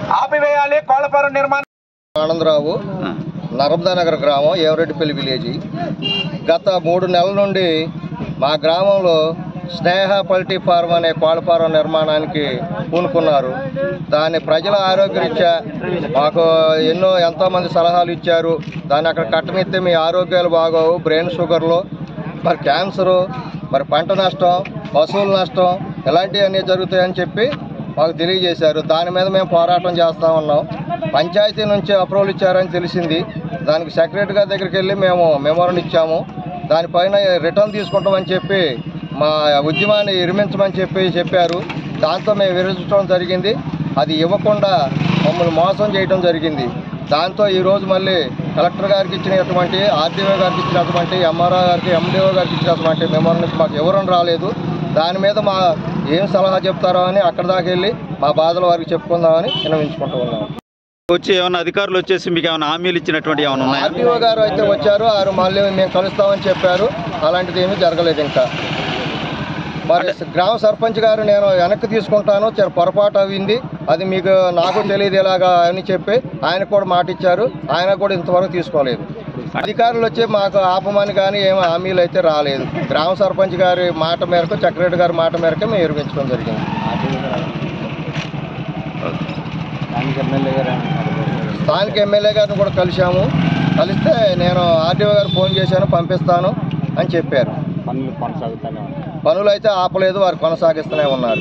ఆపివేయాలి కోళ్లఫారం నిర్మాణం. ఆనందరావు, నర్మదానగర్ గ్రామం, ఏవరెడ్డిపల్లి విలేజ్. గత 3 నెలల నుండి మా గ్రామంలో స్నేహ పల్టీ ఫార్మ్ అనే కోళ్ల ఫారం నిర్మాణానికి పూనుకున్నారు. దాన్ని ప్రజల ఆరోగ్యరీత్యా మాకు ఎంతోమంది సలహాలు ఇచ్చారు. దాన్ని అక్కడ కట్టనిస్తే మీ ఆరోగ్యాలు బాగోవు, బ్రెయిన్ షుగర్లు, మరి క్యాన్సరు, మరి పంట నష్టం, పశువుల నష్టం ఇలాంటివన్నీ జరుగుతాయని చెప్పి మాకు తెలియజేశారు. దాని మీద మేము పోరాటం చేస్తూ ఉన్నాం. పంచాయతీ నుంచి అప్రూవల్ ఇచ్చారని తెలిసింది. దానికి సెక్రటరీ గారి దగ్గరికి వెళ్ళి మేము మెమోరం ఇచ్చాము. దానిపైన రిటర్న్ తీసుకుంటామని చెప్పి మా ఉద్యమాన్ని విరమించమని చెప్పారు. దాంతో మేము విరమించడం జరిగింది. అది ఇవ్వకుండా మమ్మల్ని మోసం చేయడం జరిగింది. దాంతో ఈరోజు మళ్ళీ కలెక్టర్ గారికి ఇచ్చినటువంటి, ఆర్డీఓ గారికి ఇచ్చినటువంటి, ఎంఆర్ఓ గారికి, ఎండిఓ గారికి ఇచ్చినటువంటి మెమోరం నుంచి మాకు ఎవరం రాలేదు. దాని మీద మా ఏం సలహా చెప్తారో అని అక్కడ దాకా వెళ్ళి మా బాధలు వారికి చెప్పుకుందామని విన్నవించుకుంటూ ఉన్నాము. వచ్చి ఏమన్నా అధికారులు వచ్చేసి మీకు ఏమైనా హామీలు ఇచ్చినటువంటి ఏమైనా ఉన్నాయి? ఆర్డీఓ గారు అయితే వచ్చారు, వారు మళ్ళీ మేము కలుస్తామని చెప్పారు. అలాంటిది ఏమీ జరగలేదు. ఇంకా మరి గ్రామ సర్పంచ్ గారు నేను వెనక్కి తీసుకుంటాను, పొరపాటు అయింది, అది మీకు నాకు తెలియదు ఇలాగా అని చెప్పి ఆయన కూడా మాట ఇచ్చారు. ఆయన కూడా ఇంతవరకు తీసుకోలేదు. అధికారులు వచ్చి మాకు ఆపమని కానీ ఏమో హామీలు అయితే రాలేదు. గ్రామ సర్పంచ్ గారి మాట మేరకు, సెక్రటరీ గారి మాట మేరకు మేము విరమించడం జరిగింది. స్థానిక ఎమ్మెల్యే గారిని కూడా కలిస్తే నేను ఆర్డీఓ గారు ఫోన్ చేశాను, పంపిస్తాను అని చెప్పారు. పనులు అయితే ఆపలేదు, వారు కొనసాగిస్తూనే ఉన్నారు.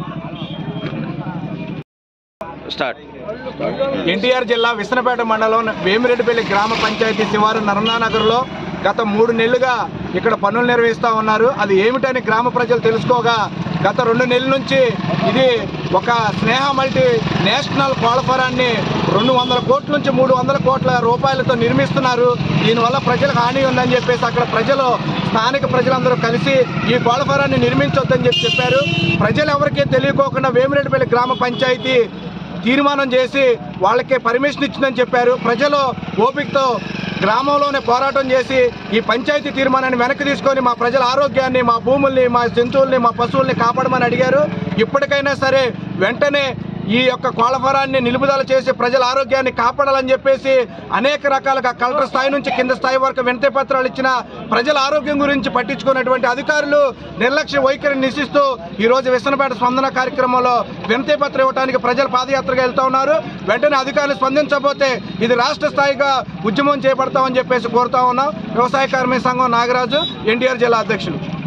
ఎన్టీఆర్ జిల్లా విసనపేట మండలం వేమిరెడ్డిపల్లి గ్రామ పంచాయతీ శివారు నర్మదానగర్లో గత 3 నెలలుగా ఇక్కడ పనులు నిర్వహిస్తూ ఉన్నారు. అది ఏమిటని గ్రామ ప్రజలు తెలుసుకోగా గత 2 నెలల నుంచి ఇది ఒక స్నేహ మల్టీ నేషనల్ కోళ్ల ఫారాన్ని 200 కోట్ల నుంచి 300 కోట్ల రూపాయలతో నిర్మిస్తున్నారు. దీనివల్ల ప్రజలకు హాని ఉందని చెప్పేసి అక్కడ స్థానిక ప్రజలందరూ కలిసి ఈ కోళ్ల ఫారాన్ని నిర్మించొద్దని చెప్పారు. ప్రజలు ఎవరికీ తెలియకోకుండా వేమిరెడ్డిపల్లి గ్రామ పంచాయతీ తీర్మానం చేసి వాళ్ళకి పర్మిషన్ ఇచ్చిందని చెప్పారు. ప్రజలు ఓపికతో గ్రామంలోనే పోరాటం చేసి ఈ పంచాయతీ తీర్మానాన్ని వెనక్కి తీసుకొని మా ప్రజల ఆరోగ్యాన్ని, మా భూముల్ని, మా జంతువుల్ని, మా పశువుల్ని కాపాడమని అడిగారు. ఇప్పటికైనా సరే వెంటనే ఈ యొక్క కోళ్ల ఫారాన్ని నిలుపుదల చేసి ప్రజల ఆరోగ్యాన్ని కాపాడాలని చెప్పేసి అనేక రకాలుగా కలెక్టర్ స్థాయి నుంచి కింద స్థాయి వరకు వినతి పత్రాలు ఇచ్చిన ప్రజల ఆరోగ్యం గురించి పట్టించుకున్నటువంటి అధికారులు నిర్లక్ష్య వైఖరిని నిరసిస్తూ ఈరోజు విసనపేట స్పందన కార్యక్రమంలో వినతి పత్రం ఇవ్వడానికి ప్రజలు పాదయాత్రగా వెళ్తూ ఉన్నారు. వెంటనే అధికారులు స్పందించకపోతే ఇది రాష్ట్ర స్థాయిగా ఉద్యమం చేపడతామని చెప్పేసి కోరుతా ఉన్నాం. వ్యవసాయ కార్మిక సంఘం నాగరాజు, ఎన్టీఆర్ జిల్లా అధ్యక్షులు.